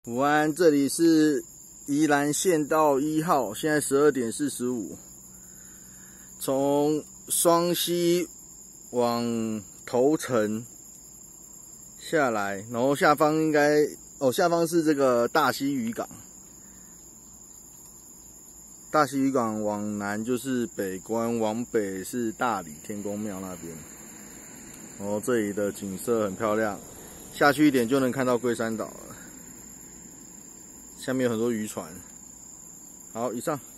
午安，这里是宜兰县道1号，现在12点45，从双溪往头城下来，然后下方应该下方是这个大溪渔港。大溪渔港往南就是北关，往北是大理天公庙那边。然后这里的景色很漂亮，下去一点就能看到龟山岛了。下面有很多渔船。好，以上。